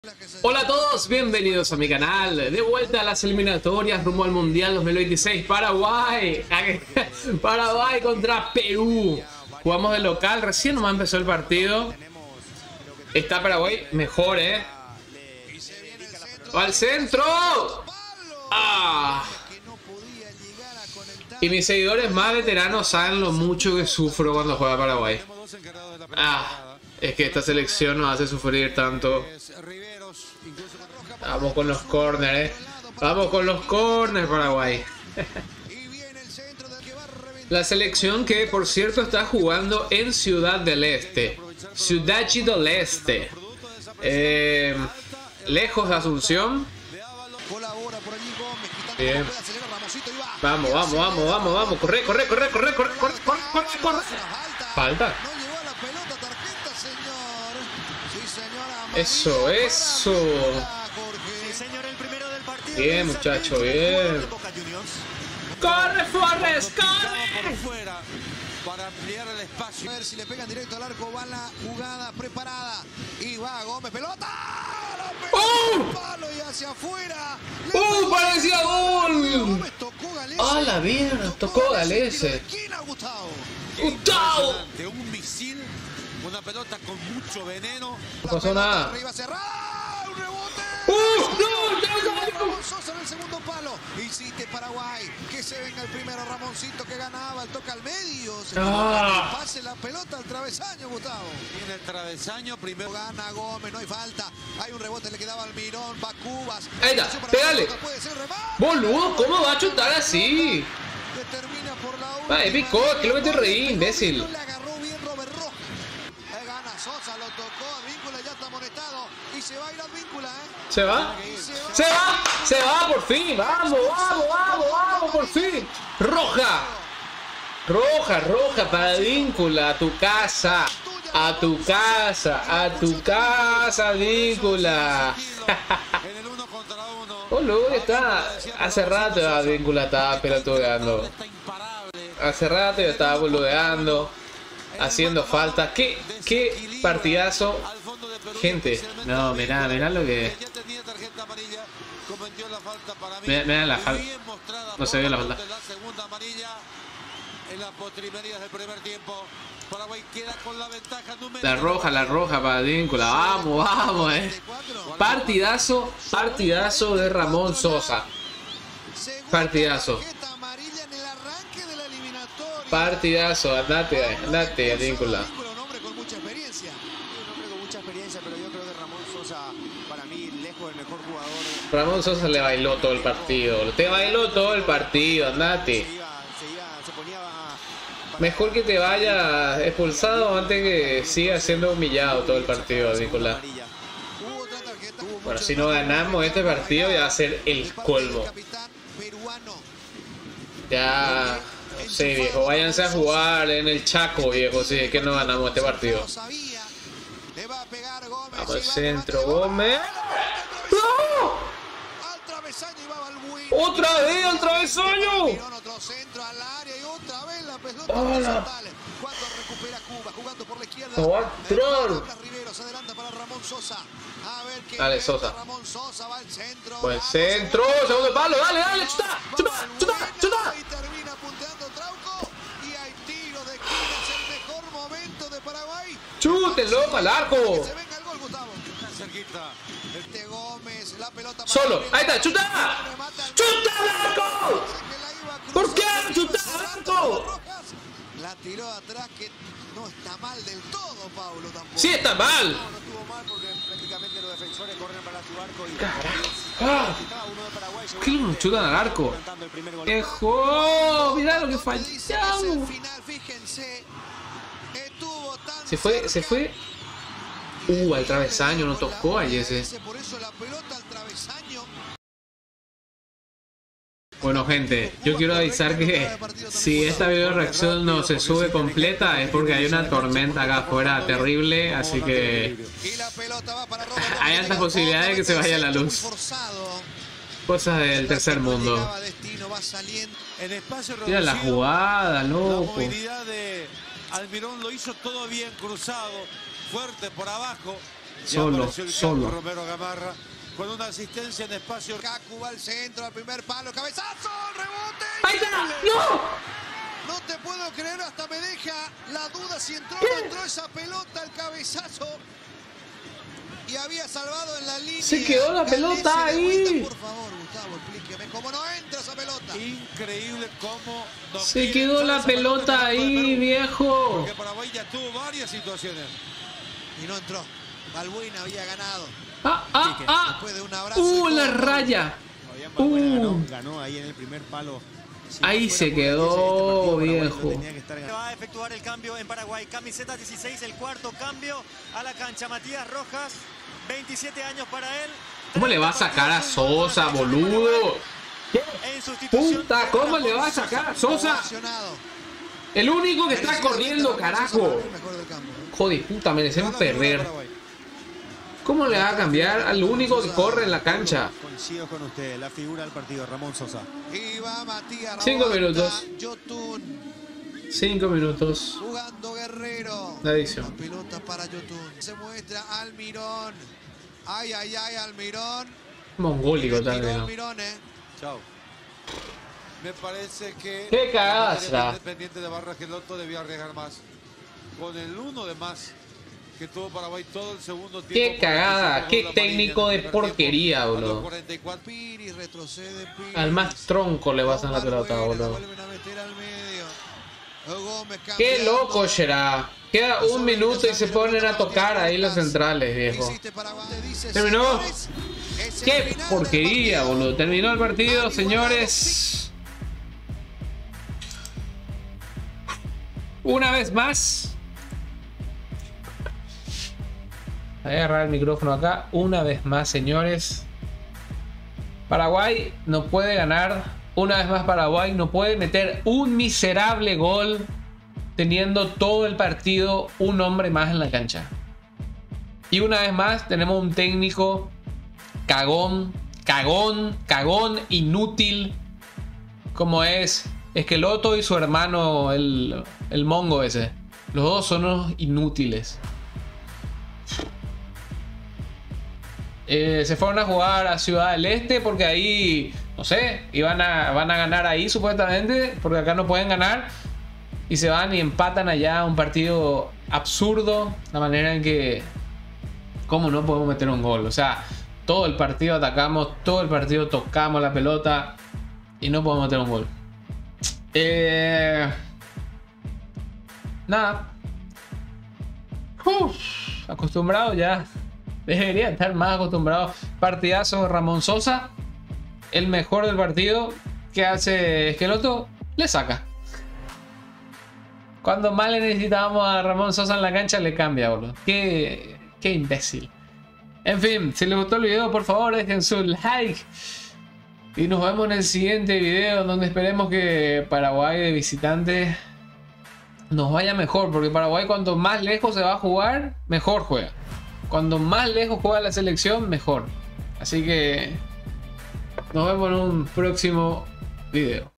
Hola a todos, bienvenidos a mi canal. De vuelta a las eliminatorias rumbo al Mundial 2026. Paraguay. Paraguay contra Perú. Jugamos de local, recién nomás empezó el partido. Está Paraguay mejor, Va al centro. Y mis seguidores más veteranos saben lo mucho que sufro cuando juega Paraguay. Es que esta selección nos hace sufrir tanto. Vamos con los corners, Vamos con los corners, Paraguay. La selección que, por cierto, está jugando en Ciudad del Este. Ciudad del Este. Lejos de Asunción. Bien. Vamos. Corre. Falta. Eso. Bien, muchacho, bien. ¡Corre, Forrest! ¡Corre! Para ampliar el espacio. A ver si le pegan directo al arco. Va la jugada preparada. Y va Gómez. ¡Pelota! Palo y hacia afuera. ¡Parecía gol! ¡Ah, la mierda! Tocó Galese. ¡Gustavo! De un misil. Una pelota con mucho veneno. No pasó nada. Arriba cerrada. Un rebote. ¡No! Sosa en el segundo palo. Insiste Paraguay. Que se venga el primero. Ramoncito que ganaba. Toca al medio. Pase la pelota al travesaño, Gustavo. Viene el travesaño. Primero gana Gómez. No hay falta. Hay un rebote. Le quedaba al Mirón. Va Cubas. Ahí está. Pégale. Boludo, ¿cómo va a chutar así? Termina por la Va, picó. Que lo mete reír, imbécil. Le agarró bien Robert Rojas. Gana Sosa. Lo tocó. Advíncula ya está amonestado. Y se va a ir Advíncula, ¿Se va? Se va, por fin. Vamos, por fin. Roja para Advíncula. A tu casa, Advíncula. Boludo, está. Hace rato Advíncula estaba pelotudeando. Hace rato ya estaba boludeando. Haciendo falta. ¿Qué partidazo? Gente, no, mirá lo que... Mirá la falta. No se ve la falta. La roja para Advíncula. Vamos, Partidazo de Ramón Sosa. Partidazo, andate, Advíncula. Pero yo creo que Ramón Sosa, para mí, lejos del mejor jugador. Ramón Sosa le bailó todo el partido. Te bailó todo el partido, andate. Mejor que te vaya expulsado antes que siga siendo humillado todo el partido, Nicolás. Bueno, si no ganamos este partido ya va a ser el colmo. Ya, no sé, viejo, váyanse a jugar en el Chaco, viejo, si es que no ganamos este partido. Vamos al centro, Gómez. ¡No! ¡Otra vez al travesaño! ¡Hola! ¡No va a entrar! Dale, Sosa. Buen centro, segundo palo, dale, chuta. ¡Chútenlo para el arco! Solo, ahí está, ¡chuta al arco! ¿Por qué chuta al arco? La tiró atrás, que no está mal del todo, Pablo, tampoco. Sí está mal. No estuvo mal porque prácticamente los defensores corren para su arco y... Carajo. ¿Qué le chutan al arco? ¡Ejo! Mirá lo que fallamos. Se fue. Al travesaño, no tocó a ese. Bueno, gente, yo quiero avisar que si esta video reacción no se sube completa es porque hay una tormenta acá afuera terrible, así que hay altas posibilidades de que se vaya la luz. Cosas del tercer mundo. Mira la jugada, loco. Almirón lo hizo todo bien, cruzado, fuerte por abajo. Solo. Romero Gamarra con una asistencia en espacio. Kaku va al centro, al primer palo, cabezazo, rebote. ¡Ahí está! ¡No! No te puedo creer, hasta me deja la duda si entró o no entró esa pelota, el cabezazo. Y había salvado en la línea. Se quedó la pelota ahí. Por favor, Gustavo, explíqueme cómo no entra esa pelota. Increíble cómo no se quedó la pelota ahí, viejo. Porque Paraguay ya tuvo varias situaciones. Y no entró. Balbuena había ganado. Después de un abrazo la raya. Ganó ahí en el primer palo. Ahí se quedó, viejo. Va a efectuar el cambio en Paraguay. Camiseta 16, el cuarto cambio a la cancha. Matías Rojas, 27 años para él. ¿Cómo le va a sacar a Sosa, boludo? Puta, ¿cómo le va a sacar a Sosa? El único que está corriendo, carajo. Joder, puta, merecemos perder. ¿Cómo le va a cambiar al único que corre en la cancha? Coincido con usted, la figura del partido, Ramón Sosa. 5 minutos. 5 minutos. Jugando Guerrero. La adición. La pelota para Yotun. Se muestra Almirón. Ay, Almirón. Mongólico también. Chao. Me parece que... ¡Qué cagada! Independiente de Barra Geloto debió arriesgar más. Con el 1 de más que tuvo Paraguay todo el segundo tiempo. ¡Qué cagada! ¡Qué técnico de porquería, boludo! Al más tronco le pasan la pelota, boludo. ¡Qué loco será! Queda 1 minuto y se ponen a tocar ahí los centrales, viejo. ¿Terminó? ¡Qué porquería, boludo! Terminó el partido, señores. Una vez más. Voy a agarrar el micrófono acá. Una vez más, señores. Paraguay no puede ganar. Una vez más Paraguay no puede meter un miserable gol teniendo todo el partido un hombre más en la cancha. Y una vez más tenemos un técnico cagón, inútil, como es Esqueloto y su hermano el mongo ese. Los dos son unos inútiles. Se fueron a jugar a Ciudad del Este porque ahí, no sé, van a ganar ahí supuestamente, porque acá no pueden ganar. Y se van y empatan allá un partido absurdo, la manera en que, ¿cómo no podemos meter un gol? O sea, todo el partido atacamos, todo el partido tocamos la pelota y no podemos meter un gol. Nada. Acostumbrado ya. Debería estar más acostumbrado. Partidazo de Ramón Sosa. El mejor del partido. ¿Qué hace Esqueloto? Le saca. Cuando más le necesitábamos a Ramón Sosa en la cancha, le cambia, boludo. Qué imbécil. En fin, si les gustó el video, por favor, dejen su like. Y nos vemos en el siguiente video, donde esperemos que Paraguay de visitante nos vaya mejor. Porque Paraguay, cuanto más lejos se va a jugar, mejor juega. Cuando más lejos juega la selección, mejor. Así que nos vemos en un próximo video.